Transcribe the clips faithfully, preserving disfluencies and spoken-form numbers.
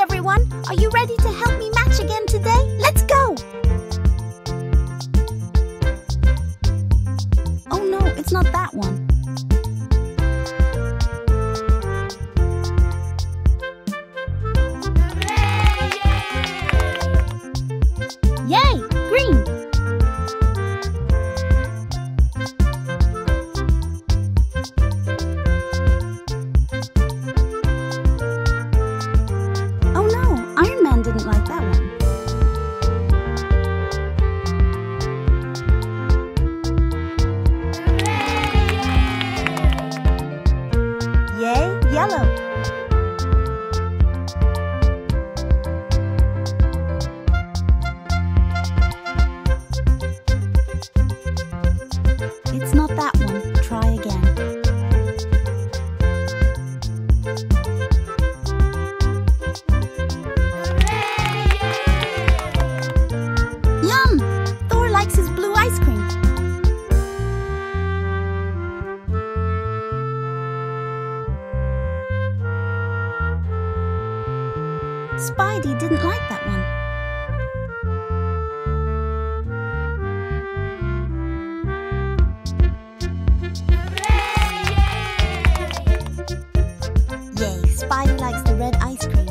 everyone! Are you ready to help me match again today? Let's go! Oh no, it's not that one. Yay! Green! Oh no, Ironman didn't like that one. Yay! Yellow! It's not that one. Try again. Yum! Thor likes his blue ice cream. Spidey didn't like that one. Yay, Spidey likes the red ice cream.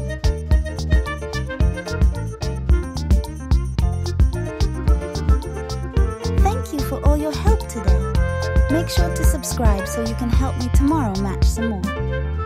Thank you for all your help today. Make sure to subscribe so you can help me tomorrow match some more.